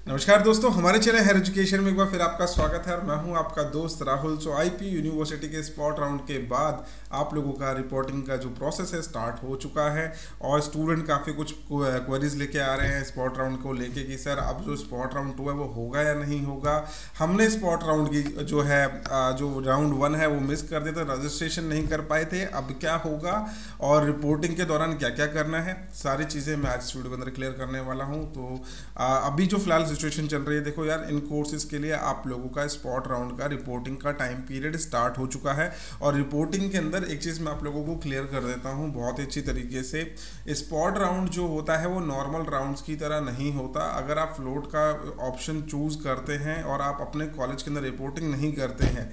नमस्कार दोस्तों, हमारे चैनल हायर एजुकेशन में एक बार फिर आपका स्वागत है और मैं हूं आपका दोस्त राहुल। आईपी यूनिवर्सिटी के स्पॉट राउंड के बाद आप लोगों का रिपोर्टिंग का जो प्रोसेस है स्टार्ट हो चुका है और स्टूडेंट काफ़ी कुछ क्वेरीज लेके आ रहे हैं स्पॉट राउंड को लेके कि सर अब जो स्पॉट राउंड 2 है वो होगा या नहीं होगा। हमने स्पॉट राउंड की जो है जो राउंड 1 है वो मिस कर दिया था, रजिस्ट्रेशन नहीं कर पाए थे। अब क्या होगा और रिपोर्टिंग के दौरान क्या क्या करना है, सारी चीज़ें मैं आज इस वीडियो के अंदर क्लियर करने वाला हूँ। तो अभी जो फिलहाल सिचुएशन चल रही है, देखो यार, इन कोर्सेज के लिए आप लोगों का स्पॉट राउंड का रिपोर्टिंग का टाइम पीरियड स्टार्ट हो चुका है। और रिपोर्टिंग के अंदर एक चीज़ मैं आप लोगों को क्लियर कर देता हूँ बहुत ही अच्छी तरीके से। स्पॉट राउंड जो होता है वो नॉर्मल राउंड्स की तरह नहीं होता। अगर आप फ्लोट का ऑप्शन चूज करते हैं और आप अपने कॉलेज के अंदर रिपोर्टिंग नहीं करते हैं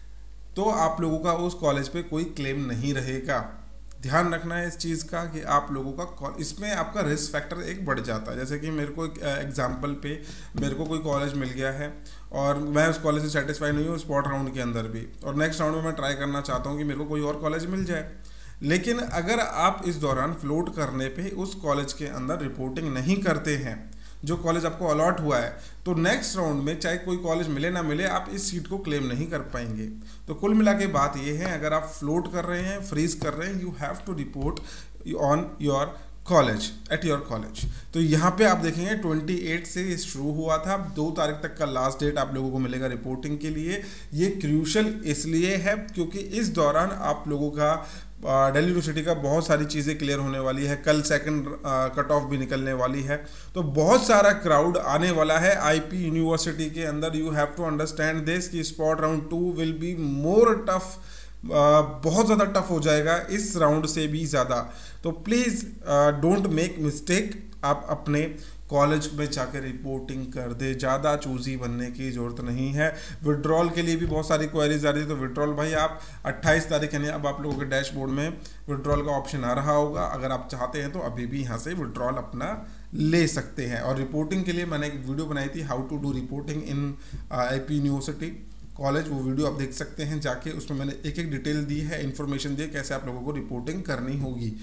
तो आप लोगों का उस कॉलेज पे कोई क्लेम नहीं रहेगा। ध्यान रखना है इस चीज़ का कि आप लोगों का इसमें आपका रिस्क फैक्टर एक बढ़ जाता है। जैसे कि मेरे को एक एग्जांपल पे मेरे को कोई कॉलेज मिल गया है और मैं उस कॉलेज से सेटिस्फाई नहीं हूँ स्पॉट राउंड के अंदर भी, और नेक्स्ट राउंड में मैं ट्राई करना चाहता हूँ कि मेरे को कोई और कॉलेज मिल जाए। लेकिन अगर आप इस दौरान फ्लोट करने पे उस कॉलेज के अंदर रिपोर्टिंग नहीं करते हैं जो कॉलेज आपको अलॉट हुआ है, तो नेक्स्ट राउंड में चाहे कोई कॉलेज मिले ना मिले आप इस सीट को क्लेम नहीं कर पाएंगे। तो कुल मिला के बात ये है, अगर आप फ्लोट कर रहे हैं, फ्रीज कर रहे हैं, you have to report on your college at your college. तो यहाँ पे आप देखेंगे 28 से ये शुरू हुआ था, 2 तारीख तक का लास्ट डेट आप लोगों को मिलेगा रिपोर्टिंग के लिए। ये क्रूशल इसलिए है क्योंकि इस दौरान आप लोगों का दिल्ली यूनिवर्सिटी का बहुत सारी चीज़ें क्लियर होने वाली है। कल सेकंड कट ऑफ भी निकलने वाली है, तो बहुत सारा क्राउड आने वाला है आईपी यूनिवर्सिटी के अंदर। You have to understand this कि spot round 2 will be more tough, बहुत ज़्यादा टफ हो जाएगा इस राउंड से भी ज़्यादा। तो प्लीज़ डोंट मेक मिस्टेक, आप अपने कॉलेज में जाकर रिपोर्टिंग कर दे, ज़्यादा चूजी बनने की ज़रूरत नहीं है। विड्रॉल के लिए भी बहुत सारी क्वेरीज आ रही है, तो विड्रॉल भाई आप 28 तारीख यानी अब आप लोगों के डैशबोर्ड में विड्रॉल का ऑप्शन आ रहा होगा। अगर आप चाहते हैं तो अभी भी यहाँ से विड्रॉल अपना ले सकते हैं। और रिपोर्टिंग के लिए मैंने एक वीडियो बनाई थी, how to do reporting in IP university college, वो वीडियो आप देख सकते हैं जाके। उसमें मैंने एक एक डिटेल दी है, इन्फॉर्मेशन दी है कैसे आप लोगों को रिपोर्टिंग करनी होगी।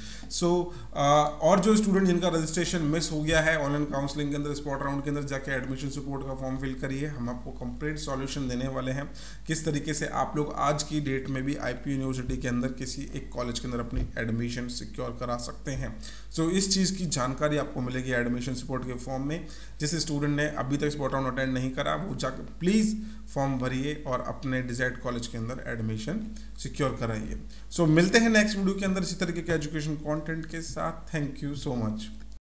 और जो स्टूडेंट जिनका रजिस्ट्रेशन मिस हो गया है ऑनलाइन काउंसलिंग के अंदर, स्पॉट राउंड के अंदर जाके एडमिशन सपोर्ट का फॉर्म फिल करिए। हम आपको कंप्लीट सॉल्यूशन देने वाले हैं किस तरीके से आप लोग आज की डेट में भी आईपी यूनिवर्सिटी के अंदर किसी एक कॉलेज के अंदर अपनी एडमिशन सिक्योर करा सकते हैं। इस चीज़ की जानकारी आपको मिलेगी एडमिशन सपोर्ट के फॉर्म में। जिस स्टूडेंट ने अभी तक स्पॉट राउंड अटेंड नहीं करा वो जाकर प्लीज़ फॉर्म भरिए और अपने डिजायर्ड कॉलेज के अंदर एडमिशन सिक्योर कराइए। मिलते हैं नेक्स्ट वीडियो के अंदर इसी तरीके के एजुकेशन कंटेंट के साथ। Thank you so much.